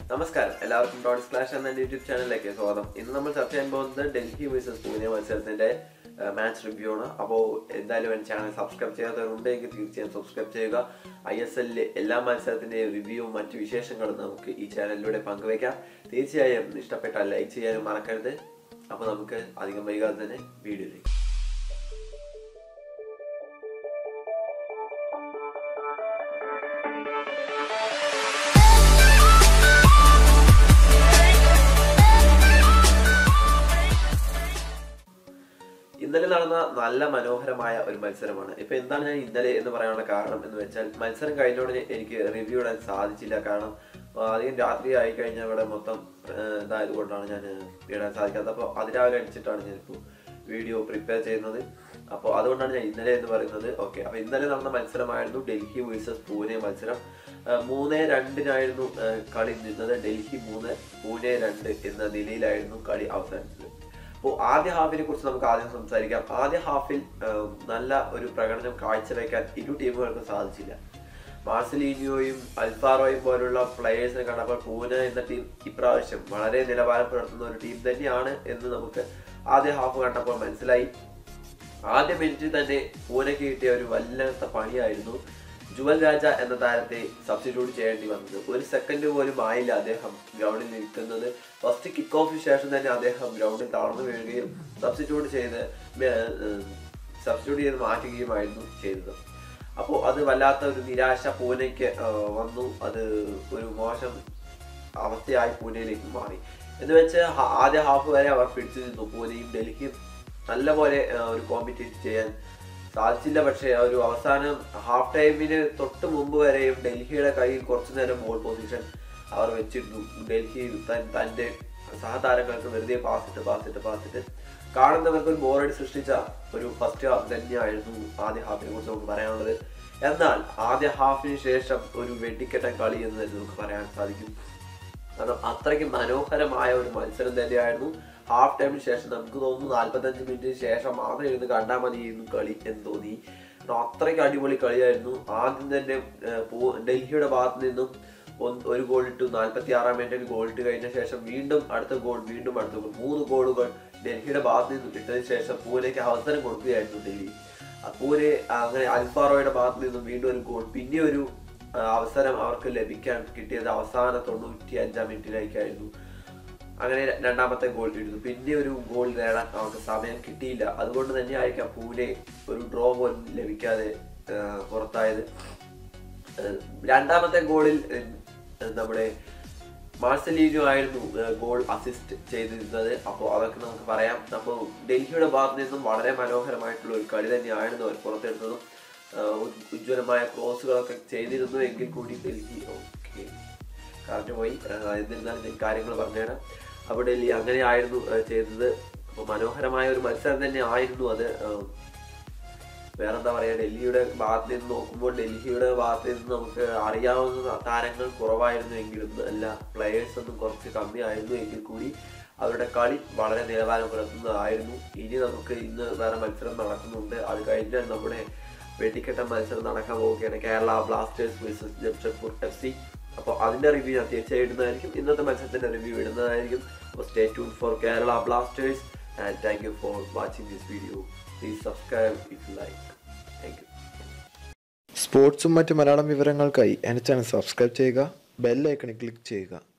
നമസ്കാരം, എല്ലാവർക്കും dots clash എന്ന യൂട്യൂബ് ചാനലിലേക്ക് സ്വാഗതം. ഇന്ന് നമ്മൾ ചർച്ച ചെയ്യാൻ പോകുന്നത് ഡൽഹി വേഴ്സസ് പൂനെ മത്സരത്തിന്റെ മാച്ച് റിവ്യൂ ആണ്. അപ്പോൾ എന്തായാലും എൻ്റെ ചാനൽ സബ്സ്ക്രൈബ് ചെയ്യാത്തവരുണ്ടെങ്കിൽ തീർച്ചയായും സബ്സ്ക്രൈബ് ചെയ്യുക. ISL എല്ലാ മത്സരത്തിന്റെയും റിവ്യൂവും മറ്റു വിശേഷങ്ങളും നമുക്ക് ഈ ചാനലിലൂടെ പങ്കുവയ്ക്കാം. തീർച്ചയായും ഇഷ്ടപ്പെട്ടാൽ ലൈക്ക് ചെയ്യാനും മറക്കരുത്. അപ്പോൾ നമുക്ക് അധികം വൈകാതെ തന്നെ വീഡിയോയിലേക്ക്. ഇന്നലെ നടന്ന നല്ല മനോഹരമായ ഒരു മത്സരമാണ്. ഇപ്പൊ എന്താണ് ഞാൻ ഇന്നലെ എന്ന് പറയാനുള്ള കാരണം എന്ന് വെച്ചാൽ, മത്സരം കഴിഞ്ഞോടെ എനിക്ക് റിവ്യൂ ഇടാൻ സാധിച്ചില്ല. കാരണം അധികം രാത്രി ആയി കഴിഞ്ഞാൽ ഇവിടെ മൊത്തം ഇതായത് കൊണ്ടാണ് ഞാൻ ഇടാൻ സാധിക്കാത്തത്. അപ്പോൾ അതിരാവിലെ അടിച്ചിട്ടാണ് ഞാനിപ്പോൾ വീഡിയോ പ്രിപ്പയർ ചെയ്യുന്നത്. അപ്പോൾ അതുകൊണ്ടാണ് ഞാൻ ഇന്നലെ എന്ന് പറയുന്നത്. ഓക്കെ, അപ്പോൾ ഇന്നലെ നടന്ന മത്സരമായിരുന്നു ഡൽഹി വേഴ്സസ് പൂനെ മത്സരം. 3-2 കളി നിന്നത്. ഡൽഹി 3, പൂനെ 2 എന്ന നിലയിലായിരുന്നു കളി അവസാനിച്ചത്. അപ്പോൾ ആദ്യ ഹാഫിനെ കുറിച്ച് നമുക്ക് ആദ്യം സംസാരിക്കാം. ആദ്യ ഹാഫിൽ നല്ല ഒരു പ്രകടനം കാഴ്ചവെക്കാൻ ഇരു ടീമുകൾക്കും സാധിച്ചില്ല. മാർസലീനിയോയും അൽഫാറോയും പോലുള്ള പ്ലെയേഴ്സിനെ കണ്ടപ്പോൾ പൂനെ എന്ന ടീം ഇപ്രാവശ്യം വളരെ നിലവാരം പുലർത്തുന്ന ഒരു ടീം തന്നെയാണ് എന്ന് നമുക്ക് ആദ്യ ഹാഫ് കണ്ടപ്പോൾ മനസ്സിലായി. ആദ്യ മിനിറ്റിൽ തന്നെ പൂനെക്ക് കിട്ടിയ ഒരു വല്ലാത്ത പണിയായിരുന്നു ജുവൽ രാജ എന്ന താരത്തെ സബ്സ്റ്റിറ്റ്യൂട്ട് ചെയ്യേണ്ടി വന്നത്. ഒരു സെക്കൻഡ് പോലും ആയില്ല അദ്ദേഹം ഗ്രൗണ്ടിൽ നിൽക്കുന്നത്. ഫസ്റ്റ് കിക്ക് ഓഫിന് ശേഷം തന്നെ അദ്ദേഹം ഗ്രൗണ്ടിൽ തളർന്നു വീഴുകയും സബ്സ്റ്റിറ്റ്യൂട്ട് ചെയ്ത് മാറ്റുകയുമായിരുന്നു ചെയ്തത്. അപ്പോൾ അത് വല്ലാത്ത ഒരു നിരാശ പൂനെക്ക് വന്നു. അത് ഒരു മോശം അവസ്ഥയായി പൂനെയിലേക്ക് മാറി. എന്ന് വെച്ച് ആദ്യ ഹാഫ് വരെ അവർ പിടിച്ചു നിന്നു. പൂനെയും ഡൽഹിയും നല്ലപോലെ ഒരു കോമ്പറ്റീറ്റ് ചെയ്യാൻ സാധിച്ചില്ല. പക്ഷേ ഒരു അവസാനം ഹാഫ് ടൈമിന് തൊട്ട് മുമ്പ് വരെയും ഡൽഹിയുടെ കയ്യിൽ കുറച്ചു നേരം ബോൾ പൊസിഷൻ അവർ വെച്ചിരുന്നു. ഡൽഹി തൻ്റെ സഹതാരങ്ങൾക്ക് വെറുതെ പാസിട്ട് കാണുന്നവർക്ക് ഒരു ബോറടി സൃഷ്ടിച്ച ഒരു ഫസ്റ്റ് ഹാഫ് തന്നെയായിരുന്നു ആദ്യ ഹാഫിനെ കുറിച്ച് നമുക്ക് പറയാനുള്ളത്. എന്നാൽ ആദ്യ ഹാഫിന് ശേഷം ഒരു വെടിക്കെട്ട കളി എന്ന് തന്നെ നമുക്ക് പറയാൻ സാധിക്കും. കാരണം അത്രയ്ക്ക് മനോഹരമായ ഒരു മത്സരം തന്നെയായിരുന്നു. ഹാഫ് ടൈമിന് ശേഷം നമുക്ക് തോന്നുന്നു 45 മിനിറ്റിന് ശേഷം മാത്രം ഇരുന്ന് കണ്ടാൽ മതിയായിരുന്നു കളി എന്ന് തോന്നി. അത്രയ്ക്ക് അടിപൊളി കളിയായിരുന്നു. ആദ്യം തന്നെ ഡൽഹിയുടെ ഭാഗത്ത് നിന്നും ഒരു ഗോൾ ഇട്ടു. 46-ാം മിനിറ്റിൽ ഗോൾ ഇട്ട് കഴിഞ്ഞ ശേഷം വീണ്ടും അടുത്ത ഗോൾ. 3 ഗോളുകൾ ഡൽഹിയുടെ ഭാഗത്ത് നിന്നും ഇട്ടതിന് ശേഷം പൂനെക്ക് അവസരം കൊടുക്കുകയായിരുന്നു ഡൽഹി. പൂനെ അങ്ങനെ അൽഫാറോയുടെ ഭാഗത്ത് നിന്നും വീണ്ടും ഒരു ഗോൾ. പിന്നെ ഒരു അവസരം അവർക്ക് ലഭിക്കാൻ കിട്ടിയത് അവസാന 95-ാം മിനിറ്റിലേക്കായിരുന്നു. അങ്ങനെ രണ്ടാമത്തെ ഗോൾ ഇടുന്നു. പിന്നെ ഒരു ഗോൾ നേടാൻ അവർക്ക് സമയം കിട്ടിയില്ല. അതുകൊണ്ട് തന്നെ ആയിരിക്കാം പൂനെ ഒരു ഡ്രോ പോലും ലഭിക്കാതെ പുറത്തായത്. രണ്ടാമത്തെ ഗോളിൽ നമ്മുടെ മാർസലീനിയോ ആയിരുന്നു ഗോൾ അസിസ്റ്റ് ചെയ്തിരുന്നത്. അപ്പോൾ അതൊക്കെ നമുക്ക് പറയാം. അപ്പോൾ ഡൽഹിയുടെ ഭാഗത്ത് നിന്നും വളരെ മനോഹരമായിട്ടുള്ള ഒരു കളി തന്നെയായിരുന്നു അവർ പുറത്തെടുത്തതും. ഉജ്ജ്വലമായ ക്രോസുകളൊക്കെ ചെയ്തിരുന്നു എങ്കിൽ കൂടി ഡൽഹി കറക്റ്റ് പോയി. എന്നിരുന്നാലും ഞാൻ കാര്യങ്ങൾ പറഞ്ഞുതരാം. അപ്പോൾ ഡൽഹി അങ്ങനെയായിരുന്നു ചെയ്തത്. അപ്പോൾ മനോഹരമായ ഒരു മത്സരം തന്നെ ആയിരുന്നു അത്. വേറെന്താ പറയുക, ഡൽഹിയുടെ ഭാഗത്ത് നിന്ന് നോക്കുമ്പോൾ ഡൽഹിയുടെ ഭാഗത്ത് നിന്ന് നമുക്ക് അറിയാവുന്ന താരങ്ങൾ കുറവായിരുന്നു എങ്കിലും എല്ലാ പ്ലെയേഴ്സൊന്നും കുറച്ച് കമ്മിയായിരുന്നു എങ്കിൽ കൂടി അവരുടെ കളി വളരെ നിലവാരം പുലർത്തുന്നതായിരുന്നു. ഇനി നമുക്ക് ഇന്ന് വേറെ മത്സരം നടക്കുന്നുണ്ട്. അത് കഴിഞ്ഞാൽ നമ്മുടെ വെടിക്കെട്ട മത്സരം നടക്കാൻ പോവുകയാണ്. Kerala Blasters versus Jamshedpur FC. അപ്പോൾ അതിൻ്റെ റിവ്യൂ ഞാൻ തീർച്ചയായും ഇടുന്നതായിരിക്കും. ഇന്നത്തെ മത്സരത്തിൻ്റെ റിവ്യൂ ഇടുന്നതായിരിക്കും. അപ്പോൾ stay tune for Kerala Blasters and thank you for watching this video. Please subscribe if you like. Thank you. സ്പോർട്സും മറ്റ് മലയാളം വിവരങ്ങൾക്കായി എൻ്റെ ചാനൽ സബ്സ്ക്രൈബ് ചെയ്യുക. ബെൽ ഐക്കണിൽ ക്ലിക്ക് ചെയ്യുക.